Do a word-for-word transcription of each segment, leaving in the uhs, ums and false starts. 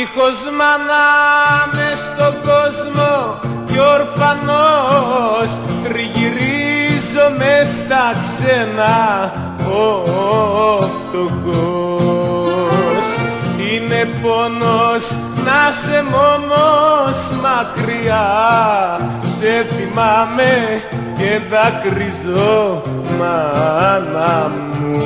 Δίχως μάνα μες στον κόσμο κι ορφανός τριγυρίζω μες στα ξένα ο φτωχός. Είναι πόνος να σε μόνος μακριά, σε θυμάμαι και δακρυζώ μάνα μου.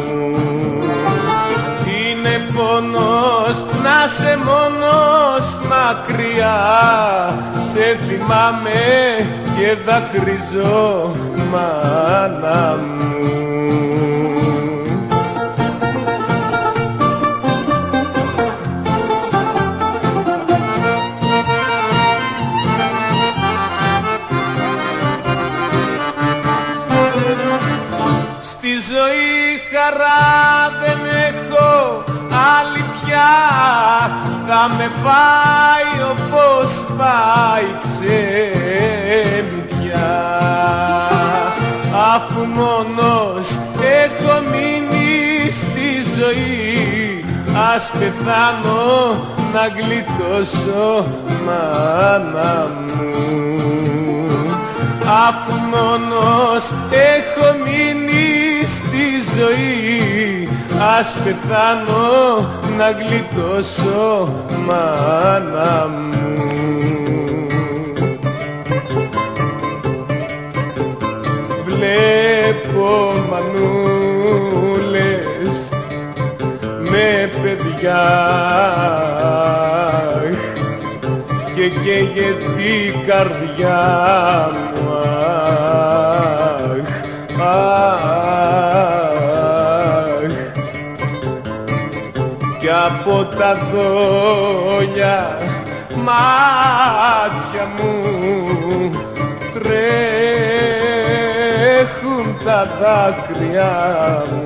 Είναι πόνος να σε μόνος μακριά, σε θυμάμαι και δακρυζώ μάνα μου. Στη ζωή χαρά δεν έχω άλλη πια, θα με φάει όπως πάει ξενιτιά. Αφού μόνος έχω μείνει στη ζωή, ας πεθάνω να γλιτώσω μάνα μου. Αφού μόνος έχω μείνει στη ζωή, ας πεθάνω να γλιτώσω μάνα μου. Βλέπω μανούλες με παιδιά και καίγεται η καρδιά μου. Αχ, αχ, κι από τα δόλια μάτια μου τρέχουν τα δάκρυα μου.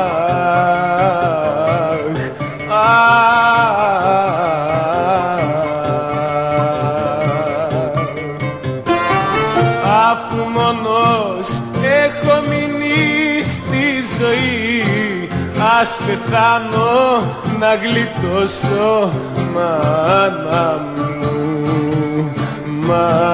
Αχ, αφού μόνος έχω μείνει στη ζωή, ας πεθάνω να γλιτώσω μάνα μου, μάνα.